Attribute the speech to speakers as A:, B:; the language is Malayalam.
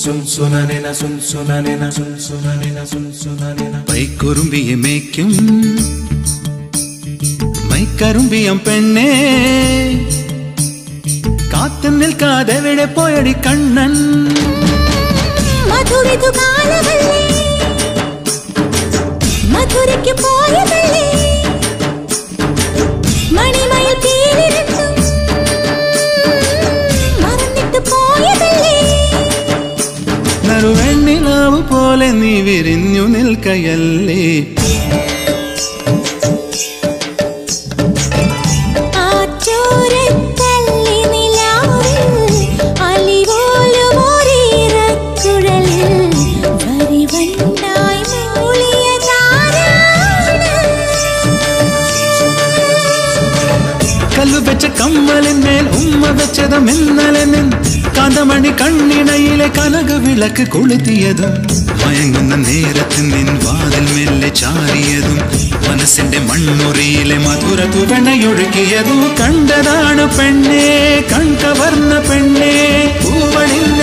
A: പൈക്കുറുമ്പിയെ മേയ്ക്കും മൈക്കറുമ്പിയം പെണ്ണേ കാത്തു നിൽക്കാതെ എവിടെ പോയടി കണ്ണൻ
B: മധുരയ്ക്ക് പോയതല്ലേ മണിമയിൽ പേരിരുന്നു മറന്നിട്ട് പോയതല്ലേ
A: നറുവെണ്ണിലാവു പോലെ നീ വിരിഞ്ഞു നിൽക്കയല്ലേ കമ്മലിന്മേൽ ഉമ്മ വെച്ചതും ഇന്നലെ നിൻ കാന്തമണി കണ്ണിണയിലെ കനക വിളക്ക് കൊളുത്തിയതും മയങ്ങുന്ന നേരത്ത് നിൻ വാതിൽ മെല്ലെ ചാരിയതും മനസ്സിന്റെ മണ്ണുറിയിലെ മധുര തുവണയൊഴുകിയതും കണ്ടതാണ് പെണ്ണേ കൺകവർന്ന പെണ്ണേ പൂവണിന്ന